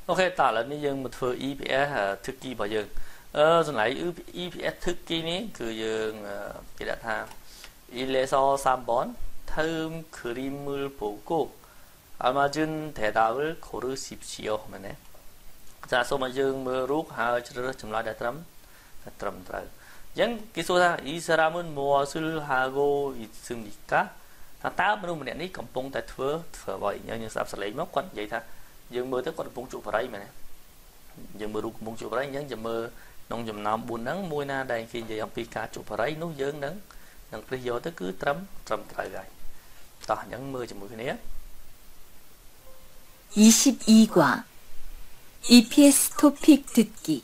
ok tả là như dương một thừa EPS thực kỳ bảo dương rồi này EPS thực kỳ ní cứ dương cái đặt ha 이래서 3번 다음 그림을 보고 알맞은 대답을 고르십시오. 자, 소만 dương rút hai chữ chấm lại trầm trời. Những cái số ra 이 사람은 무엇을 하고 있습니까? Ta bên mình này cầm bông tại thừa vậy nhưng sắp lấy mất quanh vậy ta. Dương mơ tới quanh bông chụp vào đây mà nè. Dương mơ rút bông chụp vào đây nhưng giờ mơ nông dầm nào buồn nắng môi na đây khi giờ ông pika chụp vào đây nó dương nắng. Nâng cái gió tới cứ trầm trời rồi. Ta những mơ chụp mũi cái này. 22과 EPS 토픽 듣기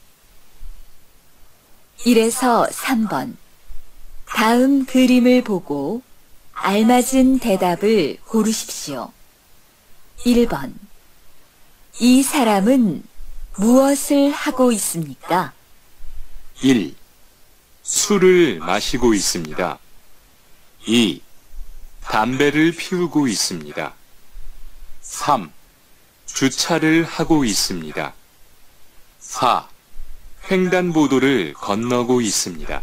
1에서 3번 다음 그림을 보고 알맞은 대답을 고르십시오. 1번 이 사람은 무엇을 하고 있습니까? 1. 술을 마시고 있습니다. 2. 담배를 피우고 있습니다. 3. 주차를 하고 있습니다. 4. 횡단보도를 건너고 있습니다.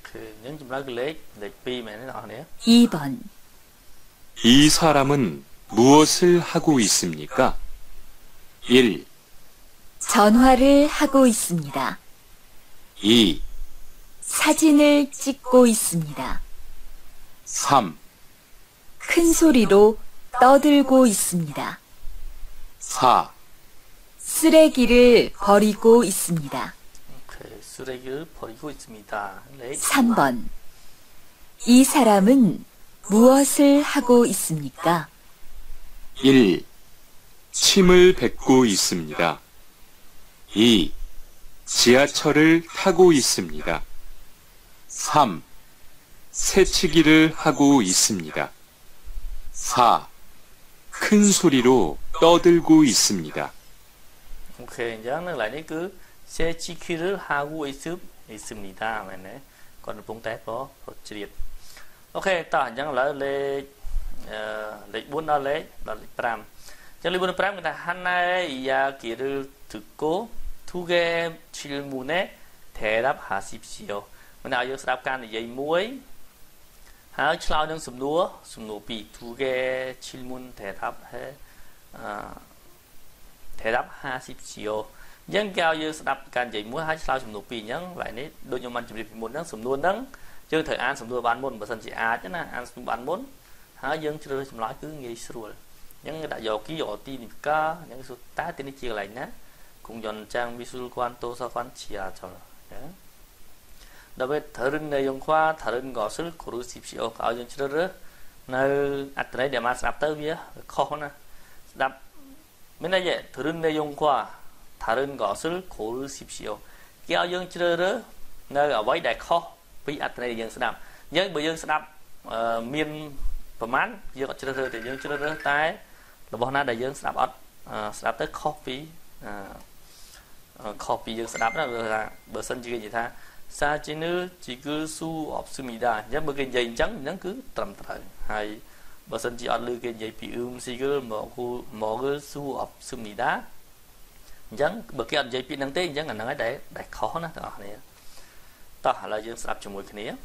2번 이 사람은 무엇을 하고 있습니까? 1. 전화를 하고 있습니다. 2. 사진을 찍고 있습니다. 3. 큰 소리로 떠들고 있습니다. 4. 쓰레기를 버리고 있습니다. 쓰레기를 버리고 있습니다. 3번 이 사람은 무엇을 하고 있습니까? 1. 침을 뱉고 있습니다. 2. 지하철을 타고 있습니다. 3. 새치기를 하고 있습니다. 4. 큰 소리로 떠들고 있습니다. 오케이, 이제 lại đấy cứ 새치기를 하고 있습니다. này còn vùng tép có triệt. Ok, ta chẳng là lệch 4 đó lệch 5. Trong lệch 4 5 người ta 하나의 이야기를 듣고 두 개의 질문에 대답하십시오. mình nào vô đáp can là dây muối. Hãy trả lời sum nua pi 두 개의 질문 대답하십시오. dân cao như đáp can dây muối hãy trả lời sum nua pi nhấn lại đấy đôi nhóm anh chuẩn bị một nắng sum nua nắng chơi thời an sum nua bán môn và sân chỉ a chứ na an sum bán môn hãy dân chơi sum nói cứ nghe sủa những đại dò ký dò tin ca những số tá tin chia lại nhá cùng dọn trang 미술관 도서관 지하철. 다음에 다른 내용과 다른 것을 고르십시오. 아주 치료를 nơi 앞에 để mà sắp tới với khó nè. đáp bên này vậy 다른 내용과 다른 것을 고르십시오. kéo dương 치료를 nơi ở với đại khó vì 앞에 này dương sắp nhưng bởi dương sắp miềnประมาณ dương 치료를 thì dương 치료를 tại là bọn nó đại dương sắp tới khó vì copy dương sắp đó là bờ sân chỉ gì tha 사진을 찍을 수 없습니다. nhớ bờ cái dây trắng nhớ cứ trầm trời hay bờ sân chỉ ăn lư cái dây bị sig을 먹을 수 없습니다. nhớ bờ cái ăn dây bị năng tế nhớ là năng ấy để khó nè đó này ta là dương sắp cho mỗi cái này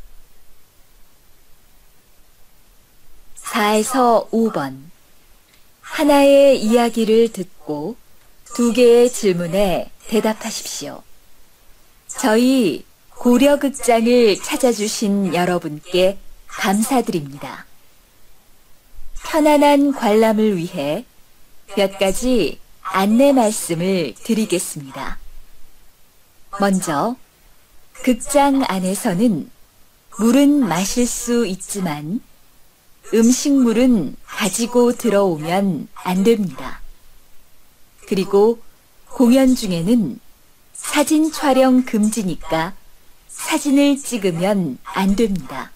4에서 5번 하나의 이야기를 듣고 두 개의 질문에 대답하십시오. 저희 고려극장을 찾아주신 여러분께 감사드립니다. 편안한 관람을 위해 몇 가지 안내 말씀을 드리겠습니다. 먼저 극장 안에서는 물은 마실 수 있지만 음식물은 가지고 들어오면 안 됩니다. 그리고 공연 중에는 사진 촬영 금지니까 사진을 찍으면 안 됩니다.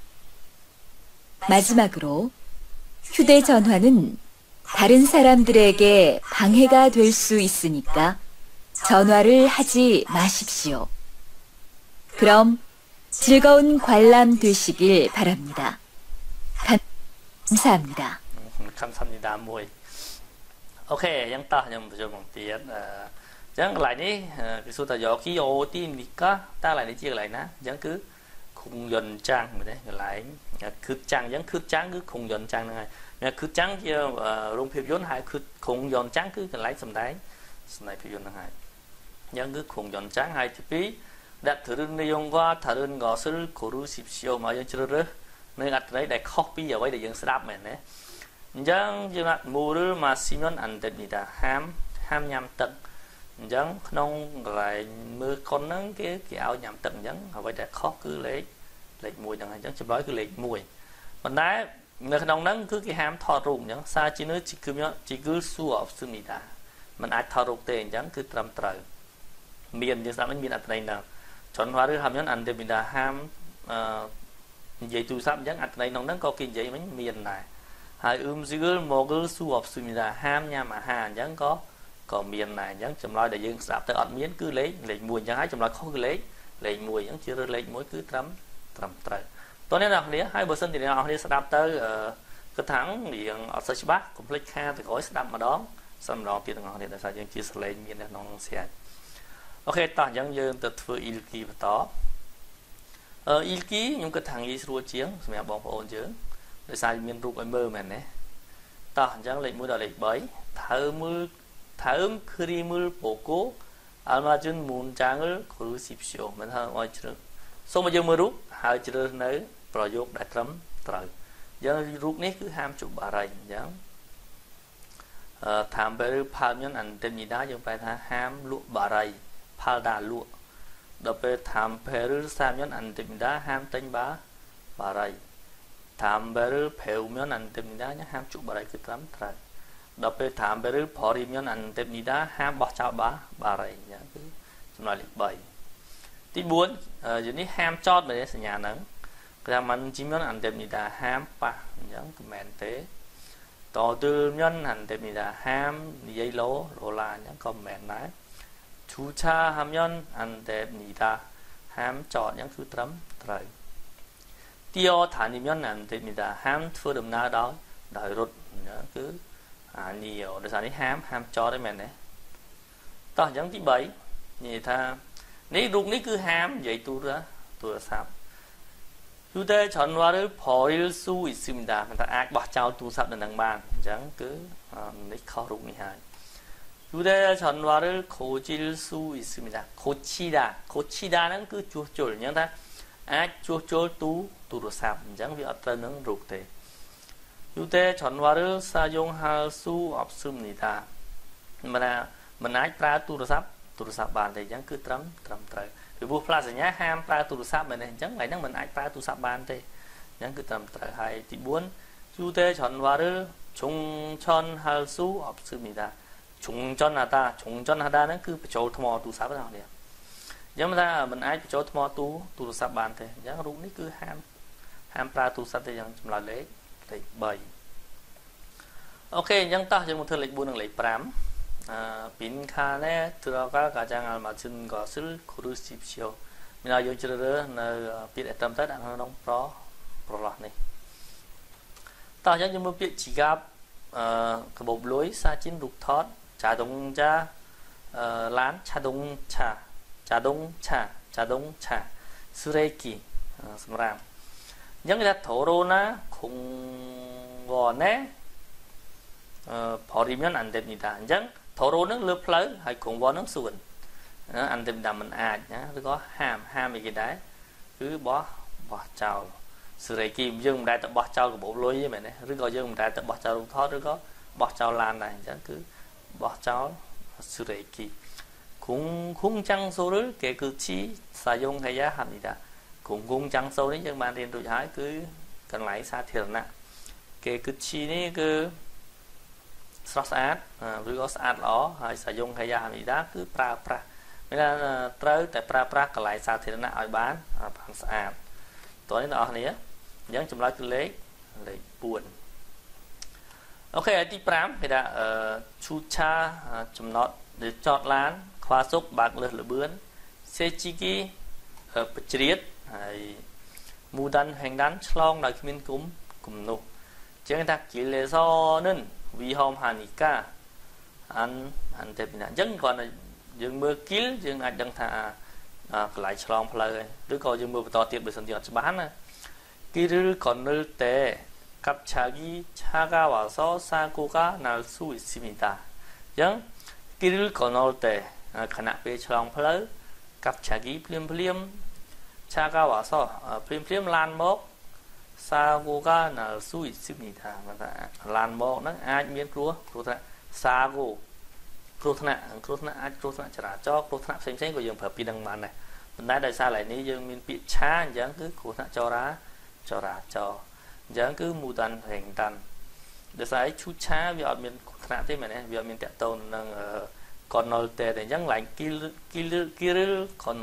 마지막으로 휴대전화는 다른 사람들에게 방해가 될 수 있으니까 전화를 하지 마십시오. 그럼 즐거운 관람 되시길 바랍니다. 감사합니다. 감사합니다. mùi ok ยังต่อยังผู้ชมទៀតចឹងកន្លែងនេះគេសួរថាយកគីអូទីមីកាតើកន្លែងនេះជាកន្លែងណាចឹងគឺខុងយន្តចាំងមែនទេកន្លែងគឺចាំងចឹងគឺចាំងគឺខុងយន្តចាំងហ្នឹងហើយគឺចាំងជារោងភាពយន្តហើយគឺខុងយន្តចាំងគឺកន្លែងសម្ដែងភាពយន្តហ្នឹងហើយចឹងគឺខុងយន្តចាំងហើយទី2ដាក់ធរឿងនិយមវ៉ាធរឿងកសិលគូរុស៊ីព្យូមកយើងជ្រើសរើសនៅអត្ថន័យដែលខុសពីអ្វីដែលយើងស្ដាប់មែនទេអញ្ចឹងយើងដាក់មូលម៉ាស៊ីមអន្តេនីតាហាមញ៉ាំទឹកអញ្ចឹងក្នុងកន្លែងមើលកុនហ្នឹងគេឲ្យញ៉ាំទឹកអញ្ចឹងអ្វីដែលខុសគឺលេខ1ហ្នឹងអញ្ចឹងចម្លើយគឺលេខ1ប៉ុន្តែនៅក្នុងហ្នឹងគឺគេហាមថតរូបអញ្ចឹងសារជានៅជីគឺស៊ូអបស៊ឺនីតាมันអាចថតរូបទេអញ្ចឹងគឺត្រឹមត្រូវមានយើងស្ដាប់មានអត្ថន័យហ្នឹងចនវ៉ាឬហាមញ៉ាំអន្តេនីតាហាមនិយាយទូរស័ព្ទអញ្ចឹងអត្ថន័យក្នុងហ្នឹងក៏គេនិយាយមិញមានដែរហើយស៊ីគលមកស៊ូអបស៊ឺនីតាហាមញ៉ាំអាហារអញ្ចឹងក៏មានដែរអញ្ចឹងចម្លើយដែលយើងស្ដាប់ទៅអត់មានគឺលេខ1អញ្ចឹងហើយចម្លើយខុសគឺលេខ1អញ្ចឹងជាលេខ1គឺត្រឹមត្រូវតោះអ្នកនរគ្នាហើយបើសិនជាអ្នកនរគ្នាស្ដាប់ទៅគិតថារៀងអត់សូវច្បាស់កុំភ្លេចខាទៅក្រោយស្ដាប់ម្ដងទៀតទាំងអស់គ្នាដោយសារយើងជាសលេងមាននៅក្នុងស្រាច់អូខេតោះអញ្ចឹងយើងទៅធ្វើអ៊ីលគីបន្តអ៊ីលគីខ្ញុំគិតថាងាយស្រួលជាងសម្រាប់បងប្អូនយើងដោយសារមានរូបឲ្យមើលមែនទេតោះអញ្ចឹងលេខ1ដល់លេខ3Thơm krimul poko almajun munjangul crucifixio មិនថាឲ្យជ្រើសសូមឲ្យយើងមើលរូបហើយជ្រើសនៅប្រយោគដែលត្រឹមត្រូវយើងរូបនេះគឺហាមជប់បារីអញ្ចឹងតាមពេលផាល់ញ៉ាំអន្តេនីដាយើងប្រែថាហាមលក់បារីផាល់ដាលក់ដល់ពេលតាមពេលសាមញ៉ាំអន្តេនីដាហាមទិញបារីតាមពេលភេវញ៉ាំអន្តេនីដាហាមជប់បារីគឺត្រឹមត្រូវដល់ពេលតាមពេលផរីមញអន្តេនីដាហាមបោះចោលបារីអញ្ចឹងគឺចំណុចលេខ3ទី4យនេះហាមចតមែនទេសញ្ញាហ្នឹងគឺថាមិនជីមញអន្តេនីដាហាមប៉ះអញ្ចឹងគឺមែនទេតទិលញអន្តេនីដាហាមនិយាយឡូឡាអញ្ចឹងក៏មែនដែរឈូឆាហាមញអន្តេនីដាហាមចតអញ្ចឹងគឺត្រឹមត្រូវទីអឋានិមញអន្តេនីដាហាមធ្វើដំណើរដោយរត់អញ្ចឹងគឺនេះដោយសារនេះហាមចតទេមែនទេតោះអញ្ចឹងទី3និយាយថានេះរូបនេះគឺហាមនិយាយទូរស័ព្ទយូតែច្រើនវ៉ាឬផរិលស៊ូអ៊ីស៊ីមដាមិនថាអាចបោះចោលទូរស័ព្ទនៅនឹងបានអញ្ចឹងគឺនេះខុសរូបនេះហើយយូតែច្រើនវ៉ាឬខូជីលស៊ូអ៊ីស៊ីមដាខូឈីដាហ្នឹងគឺជួសជុលអញ្ចឹងថាអាចជួសជុលទូរស័ព្ទអញ្ចឹងវាអត់ត្រូវនឹងរូបទេ유대 전화를 사용할 수 없습니다. mìnhអាចប្រើទូរស័ព្ទបានទេអញ្ចឹងគឺត្រឹមត្រូវពីព្រោះផ្លាកសញ្ញាហាមប្រើទូរស័ព្ទមែនទេអញ្ចឹងថ្ងៃហ្នឹងមិនអាចប្រើទូរស័ព្ទបានទេអញ្ចឹងគឺត្រឹមត្រូវហើយទី4유대 전화를 종전할 수 없습니다. 종전하다ហ្នឹងគឺបញ្ចូលថ្មទូរស័ព្ទហ្នឹងនេះអញ្ចឹងថាមិនអាចបញ្ចូលថ្មទូរស័ព្ទបានទេអញ្ចឹងរូបនេះគឺហាមប្រើទូរស័ព្ទទេយ៉ាងចម្លើយលេខ3អូខេអញ្ចឹងតោះយើងមកធ្វើលេខ4និងលេខ5빈칸에 들어갈 가장 알맞은 것을 고르십시오. មានឲ្យយើងជ្រើសរើសនៅពាក្យដែលត្រឹមត្រូវដាក់ក្នុងប្រឡោះនេះតោះយើងមើលពាក្យជីកាប់កាបូបលុយសាជីនរូបថតចាដងចាឡានឆាដងឆាស៊ឺរេគីសម្រាប់អញ្ចឹងគេថាថូរ៉ូណាខុងវ៉ណេ버리면 안 됩니다. អញ្ចឹងថូរ៉ូនឹងលើផ្លូវហើយខុងវ៉នឹងសួនអន្តេនីដាមិនអាចណាឬក៏ហាមអីគេដែរគឺបោះចោលស៊ឺរេគីយើងមិនដែលទៅបោះចោលកាបូបលុយទេមែនទេឬក៏យើងមិនដែលទៅបោះចោលរូបថតឬក៏បោះចោលឡានដែរអញ្ចឹងគឺបោះចោលស៊ឺរេគី공장소를 깨끗이 사용해야 합니다. 공공장소នេះយើងបានរៀនរួចហើយគឺកន្លែងសាធារណៈ깨끗이នេះគឺស្រស់ស្អាតឬក៏ស្អាតល្អហើយសាយងហេយ៉ាមីដាគឺប្រើប្រាស់មានថាត្រូវតែប្រើប្រាស់កន្លែងសាធារណៈឲ្យបានស្អាតតោះនេះបងប្អូនអញ្ចឹងចម្លើយគឺលេខ4អូខេហើយទី5គេថាឈូឆាចំណតចតឡានខ្វះសុកបើកលើសលបឿនសេជីគីបជ្រៀតហើយមូដាន់ហេងដាន់ឆ្លងដោយគ្មានគុំនោះអញ្ចឹងថាគីលេសនឹង위험하니까 ăn thêm là vẫn còn dương mưa kín dương ai đăng thà lại chlong phơi đứa coi dương mưa to tiền bởi sân tiền bán nè 길을 건널 때 갑자기 차가 와서 사고가 날 수 있습니다. 영 길을 건널 때 khả năng 플레이 갑자기 플리엄 차가 와서 플리엄 란목 사고가 날 수 있습니다. 란목 nó ai miễn cua 사고 cruthna chả cho cruthna xem của dương phật pi đằng màn này mình đã đại sao lại ní dương miễn bị cha chẳng cứ cruthna cho chẳng cứ mù tàn hình tàn để sai chú cha vì ở miền khả thế mà này vì ở miền tệ tôn đang còn nol tệ để chẳng lại kia còn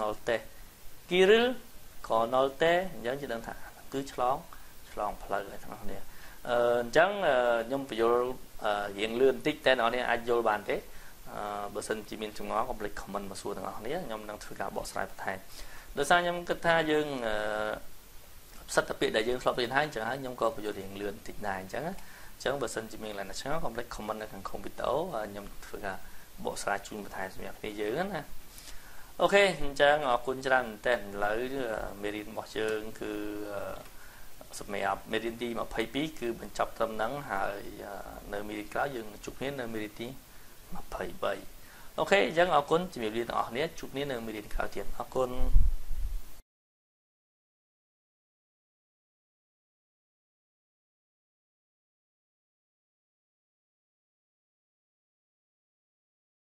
nol tệ chẳng chỉ đơn thả cứ chlong phơi lại thằng này chẳng nhung phải vô hiện lươn tích tên nó này ai vô bàn thế bữa sinh chỉ miền trung ngõ có lịch comment mà xua thằng này nhung đang thử cả bỏ sai thay để sao nhung kết tha dương sách tập biệt đại dương flop lên hai chẳng nhung có biểu hiện lươn tích này chẳng bữa sinh chỉ miền là nó chẳng có lịch comment là thằng không bị tấu nhung thử cả bộ sai chung một thay xem bây giờ nè ok chẳng ngọc quân chẳng tên lấy merin một chương cứ sắp mẹ merin đi mà pay pi cứ mình chọc tâm nắng hải nơi merin cáo dương chụp nét nơi merin đi mà pay bay ok chẳng ngọc quân chỉ miền đi ở nét chụp nét nơi merin cáo tiền ngọc quân